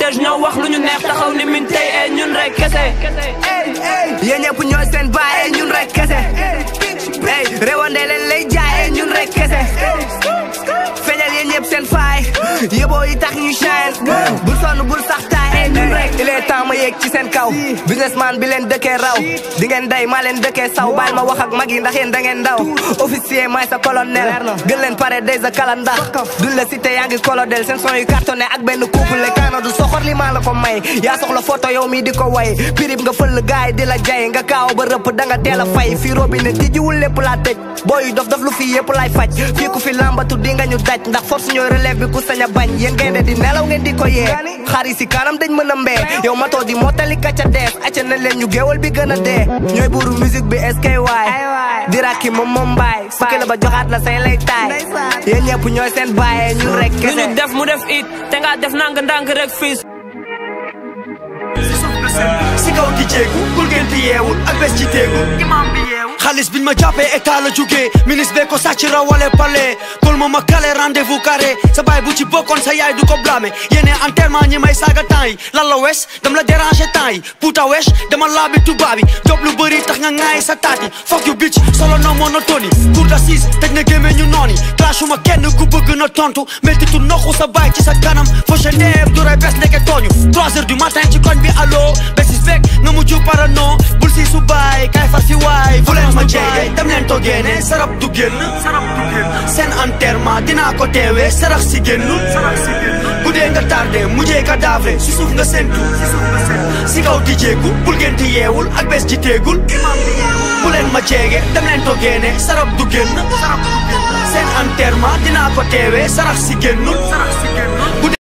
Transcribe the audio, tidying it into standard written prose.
siège ñoo wax lu ñu neex taxaw ni min tey ñun rek kese yéen ñëpp ñooy seen baay ñun rek kese rewande leen lay jaay ñun rek kese feeñal yéen ñëpp seen faay yóbboo yi tax ñu shine bul sonn bul sax taay ñun rek il est temps ma yéeg ci seen kaw businessman bi leen dëkkee raw di ngeen day maa leen dëkkee saw baal ma wax ak mag yi ndax yéen da ngeen daw officier maay sa colonel gën leen pare day sa kalanda duñ la cité yaa ngi colodel seen son yu cartonné ak benn couple kaana du soxor li maa la ko may yaa soxla photo yow mi di ko way pirip nga fël gaay di la jay nga kaaw ba rëpp da nga teel a fay fii robinet tijjiwul lépp laa tëj booy dof dof lu fii yëpp lay faj fii ku fi lambatu di nga ñu daj ndax force ñooy relève bi ku sañ a bañ yéen gaynde di nelaw ngeen di ko yee xari si kanam dañ mën a mbee yow matoo di mottali kacca dees acca nañ leen ñu géewal bi gën a dee ñooy buuru musique bi SKY di rakki moom mbaay fukki la ba joxaat la say lay taay yéen ñëpp ñooy seen bàyyee ñun rek kese lu ñu def mu def it te nga def nang ndànk rek fii si kaw di jéegu bul ngeen di yeewul ak bés ci téegu imam bi yeewu xaalis biñ ma jàppee état la jógee ministre bee ko sàcc rawale palais kol ma kale rendez-vous carré sa baay bu ci bokkoon sa yaay du ko blâmer yéene enterrement ñi may saaga temps yi lan la wees dam la déranger temps yi puta wees dama laabi tubaab yi job lu bëri tax nga ŋaay sa taat yi fuck you bitch solo no monotone cour d'assises tëj na gémmee ñu noon yi clash uma kenn ku bëgg na tontu méttitu noxu sa baay ci sa kanam fauché neeb du rey bes ndeke tooñu 3 heures du matin ci koñ bi allo bésis fekk nga mujj parano bul si su baay kay far si waay fu leen ma jege dem leen togeene sarab du génn seen enterrement dinaa ko teewee sarax si génnul bu dee nga tardé mujjee cadavre si suuf nga séntu si kaw di jéegu bul ngeen di yeewul ak bés ci téegul bu leen ma jege dem leen togeene sarab du génn seen enterrement dinaa ko teewee sarax si génnul